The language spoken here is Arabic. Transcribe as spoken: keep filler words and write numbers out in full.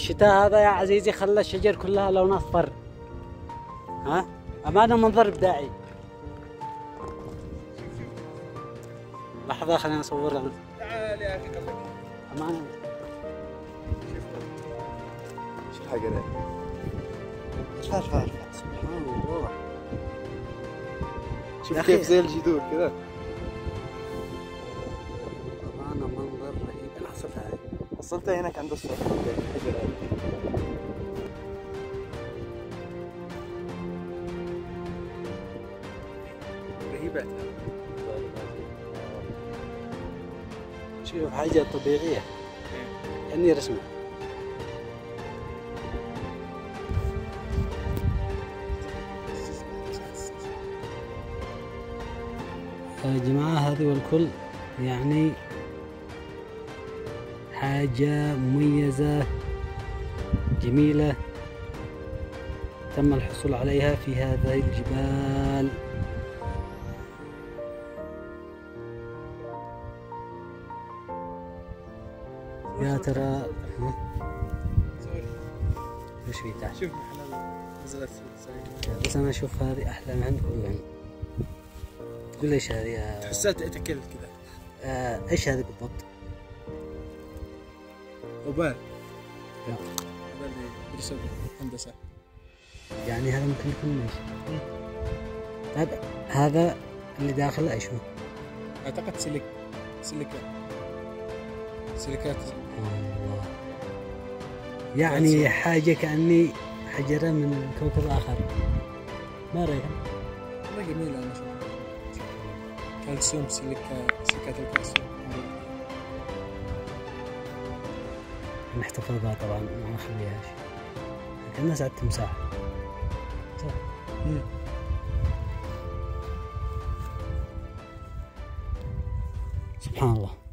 الشتاء هذا يا عزيزي خلى الشجر كلها لونها اصفر. ها امانه منظر ابداعي. لحظه خلينا نصورها. تعال يا اخي خليك امانه. شو الحاجه ذي؟ ارفع ارفع ارفع. سبحان الله. شوف كيف زي الجذور كذا. امانه منظر رهيب. حصلتها هاي. وصلتها هناك عند الصف. رهيبة. شوف حاجة طبيعية كأني رسمة. يا جماعة هذه والكل يعني حاجة مميزة جميلة تم الحصول عليها في هذه الجبال. يا ترى ايش في تحت؟ شوف محل نزلت بس انا اشوف هذه احلى من عند كلهم. قول ايش هذه؟ تحسها تاكل كذا. آه ايش هذه بالضبط؟ وبال. لا. هذا اللي يدرسوا هندسة. يعني هذا ممكن يكون ايش؟ طيب هذا اللي داخل ايش هو؟ اعتقد سيليك سيليكات سيليكات. الله. يعني حاجة كأني حجرة من كوكب آخر. ما رأيك؟ والله جميلة أنا أشوفها. كالسيوم سيليكا سيليكات الكالسيوم. نحتفظ بها طبعا ما نخليهاش. كأنها ساعة تمساح. صح. مم. سبحان الله.